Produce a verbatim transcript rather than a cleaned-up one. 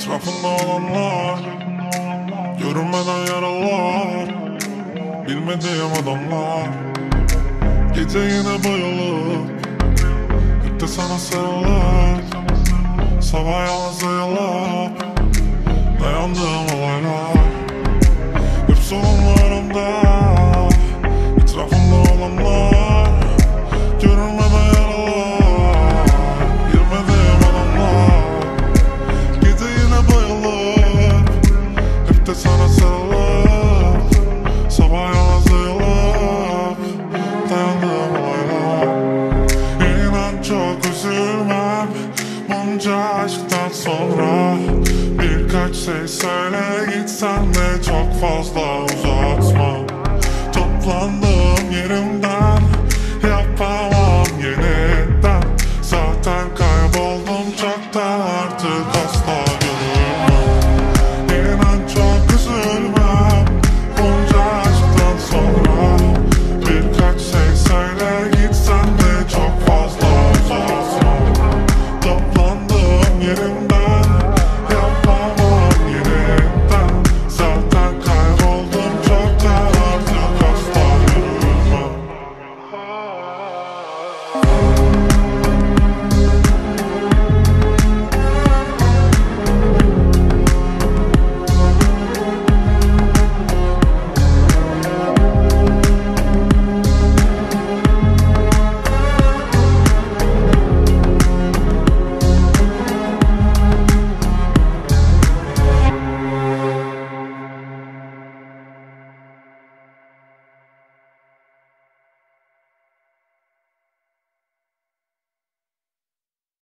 Etrafında olanlar, görünmeden yaralar, bilmediğim adamlar. Gece yine bayılıp hep de sana sarılıp sabah yalnız ayılıp dayandığım olaylar. Hep sorunlarımda, etrafımda olanlar, görünmeden yaralar, bilmediğim adamlar. Gece yine bayılıp hep de sana sarılıp sabah yalnız ayılıp dayandığım olaylar. İnan çok üzülmem bunca aşktan sonra. Birkaç şey söyle gitsen de çok fazla uzatma. Toplandığım yerimden yapamam yeni.